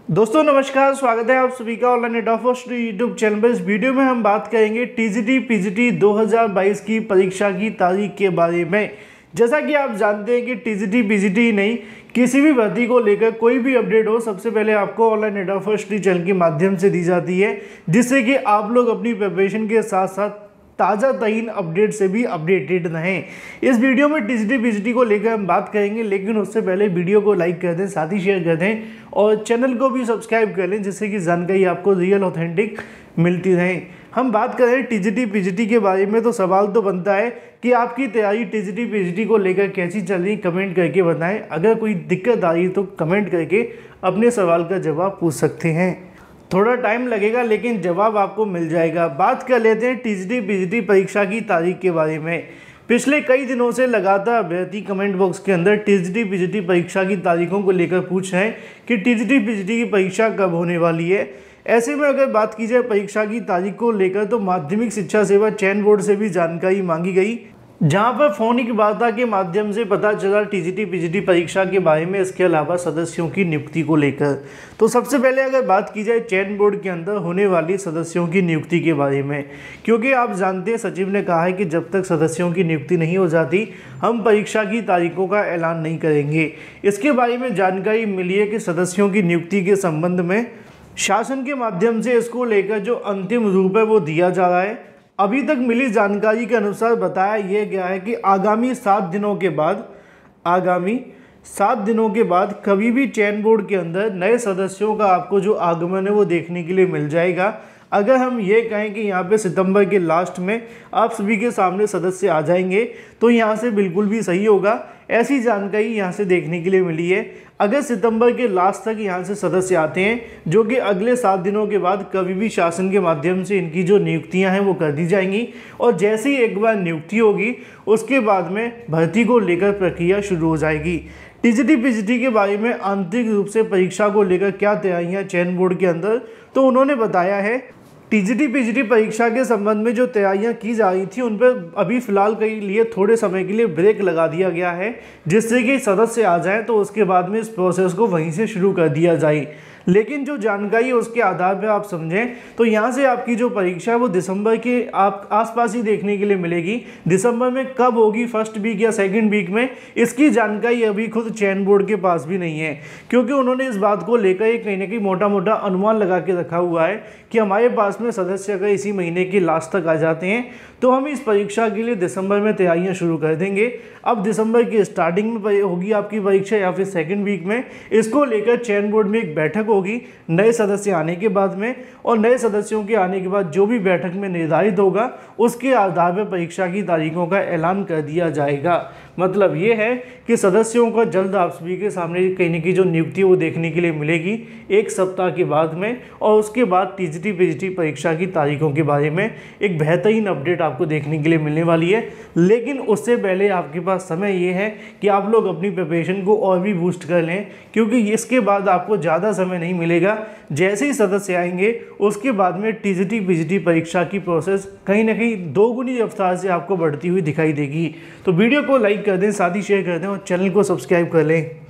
दोस्तों नमस्कार, स्वागत है आप सभी का online net of YouTube channel पर। इस वीडियो में हम बात करेंगे टीजीटी पीजीटी 2022 की परीक्षा की तारीख के बारे में। जैसा कि आप जानते हैं कि टीजीटी पीजीटी ही नहीं, किसी भी भर्ती को लेकर कोई भी अपडेट हो सबसे पहले आपको ऑनलाइन नेट ऑफ चैनल के माध्यम से दी जाती है, जिससे कि आप लोग अपनी प्रिपरेशन के साथ साथ ताज़ा तरीन अपडेट से भी अपडेटेड रहें। इस वीडियो में टीजीटी पीजीटी को लेकर हम बात करेंगे, लेकिन उससे पहले वीडियो को लाइक कर दें, साथ ही शेयर कर दें और चैनल को भी सब्सक्राइब कर लें, जिससे कि जानकारी आपको रियल ऑथेंटिक मिलती रहे। हम बात करें टीजीटी पीजीटी के बारे में तो सवाल तो बनता है कि आपकी तैयारी टीजीटी पीजीटी को लेकर कैसी चल रही, कमेंट करके बताएं। अगर कोई दिक्कत आ रही तो कमेंट करके अपने सवाल का जवाब पूछ सकते हैं। थोड़ा टाइम लगेगा लेकिन जवाब आपको मिल जाएगा। बात कर लेते हैं टीजीटी पीजीटी परीक्षा की तारीख के बारे में। पिछले कई दिनों से लगातार अभ्यर्थी कमेंट बॉक्स के अंदर टीजीटी पीजीटी परीक्षा की तारीखों को लेकर पूछ रहे हैं कि टीजीटी पीजीटी की परीक्षा कब होने वाली है। ऐसे में अगर बात की जाए परीक्षा की तारीख को लेकर तो माध्यमिक शिक्षा सेवा चयन बोर्ड से भी जानकारी मांगी गई, जहां पर फोनिक वार्ता के माध्यम से पता चला टीजीटी पीजीटी परीक्षा के बारे में, इसके अलावा सदस्यों की नियुक्ति को लेकर। तो सबसे पहले अगर बात की जाए चयन बोर्ड के अंदर होने वाली सदस्यों की नियुक्ति के बारे में, क्योंकि आप जानते हैं सचिव ने कहा है कि जब तक सदस्यों की नियुक्ति नहीं हो जाती हम परीक्षा की तारीखों का ऐलान नहीं करेंगे। इसके बारे में जानकारी मिली है कि सदस्यों की नियुक्ति के संबंध में शासन के माध्यम से इसको लेकर जो अंतिम रूप है वो दिया जा रहा है। अभी तक मिली जानकारी के अनुसार बताया यह गया है कि आगामी 7 दिनों के बाद कभी भी चयन बोर्ड के अंदर नए सदस्यों का आपको जो आगमन है वो देखने के लिए मिल जाएगा। अगर हम ये कहें कि यहाँ पे सितंबर के लास्ट में आप सभी के सामने सदस्य आ जाएंगे तो यहाँ से बिल्कुल भी सही होगा। ऐसी जानकारी यहाँ से देखने के लिए मिली है। अगर सितंबर के लास्ट तक यहाँ से सदस्य आते हैं, जो कि अगले 7 दिनों के बाद कभी भी शासन के माध्यम से इनकी जो नियुक्तियाँ हैं वो कर दी जाएंगी, और जैसे ही एक बार नियुक्ति होगी उसके बाद में भर्ती को लेकर प्रक्रिया शुरू हो जाएगी। टीजीटी पीजीटी के बारे में आंतरिक रूप से परीक्षा को लेकर क्या तैयारियां चयन बोर्ड के अंदर, तो उन्होंने बताया है टीजीटी पीजीटी परीक्षा के संबंध में जो तैयारियां की जा रही थी उन पर अभी फिलहाल के लिए थोड़े समय के लिए ब्रेक लगा दिया गया है, जिससे कि सदस्य आ जाएं तो उसके बाद में इस प्रोसेस को वहीं से शुरू कर दिया जाए। लेकिन जो जानकारी है उसके आधार पर आप समझें तो यहाँ से आपकी जो परीक्षा है वो दिसंबर के आप आसपास ही देखने के लिए मिलेगी। दिसंबर में कब होगी, फर्स्ट वीक या सेकंड वीक में, इसकी जानकारी अभी खुद चयन बोर्ड के पास भी नहीं है, क्योंकि उन्होंने इस बात को लेकर कहीं ना कहीं मोटा मोटा अनुमान लगा के रखा हुआ है कि हमारे पास में सदस्य अगर इसी महीने के लास्ट तक आ जाते हैं तो हम इस परीक्षा के लिए दिसंबर में तैयारियां शुरू कर देंगे। अब दिसंबर की स्टार्टिंग में होगी आपकी परीक्षा या फिर सेकंड वीक में, इसको लेकर चयन बोर्ड में एक बैठक होगी नए सदस्य आने के बाद में, और नए सदस्यों के आने के बाद जो भी बैठक में निर्धारित होगा उसके आधार पर परीक्षा की तारीखों का ऐलान कर दिया जाएगा। मतलब ये है कि सदस्यों को जल्द आप सभी के सामने कहीं की जो नियुक्ति वो देखने के लिए मिलेगी 1 सप्ताह के बाद में, और उसके बाद टीजीटी पीजीटी परीक्षा की तारीखों के बारे में एक बेहतरीन अपडेट आपको देखने के लिए मिलने वाली है। लेकिन उससे पहले आपके पास समय ये है कि आप लोग अपनी प्रिपरेशन को और भी बूस्ट कर लें, क्योंकि इसके बाद आपको ज़्यादा समय नहीं मिलेगा। जैसे ही सदस्य आएंगे उसके बाद में टीजीटी पीजीटी परीक्षा की प्रोसेस कहीं ना कहीं 2 गुनी रफ्तार से आपको बढ़ती हुई दिखाई देगी। तो वीडियो को लाइक कर दें, साथ ही शेयर कर दें और चैनल को सब्सक्राइब कर लें।